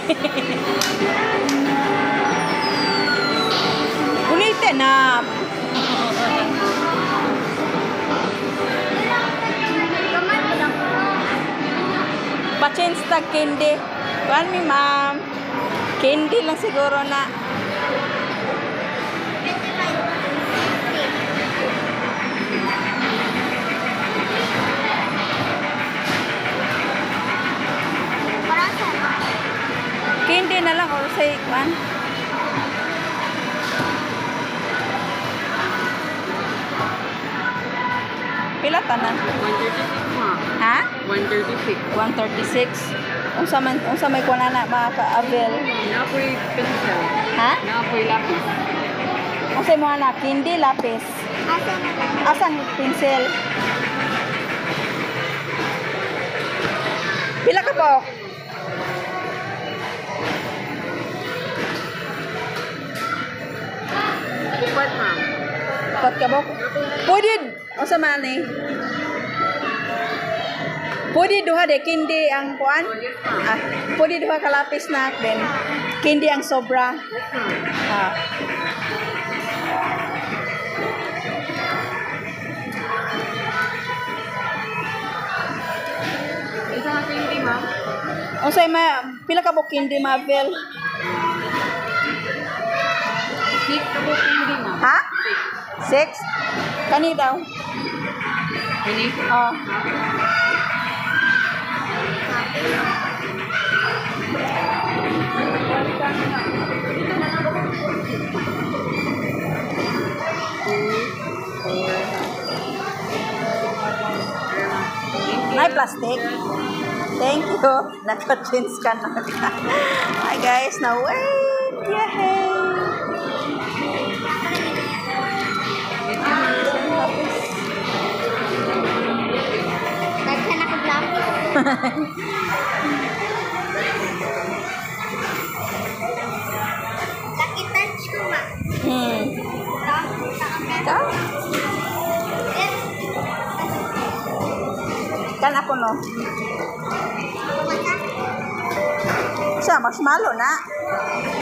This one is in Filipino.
Ulitin na. Pa-change tag candy. Kuhan mi ma'am. Candy lang siguro na. Candy na lang or say kuhan. Pila ta na? 136 ma. Ha? 136. 136. Unsa may kuha na maka-avail? Napoy pencil. Ha? Napoy lapis. Unsa mo na candy lapis? Asan pencil? Pila ka po? Upat ma. Pat ka po? Pwede. Unsa man ni? Pwede duha de candy ang kuan? Ah, pwede duha ka lapis na then candy ang sobra. Ah. Isa na candy ma. Unsay pila ka po candy Marvel? 6 ka po candy ma. Ha? 6? Kani daw? Ini? Oh. Nay plastic. Thank you. Naka-change ka na. Hi guys, now wait. Yay! Naghan ako lapis. Nakitouch ko ma. Ka? Kan ako no. Siya, marshmallow na.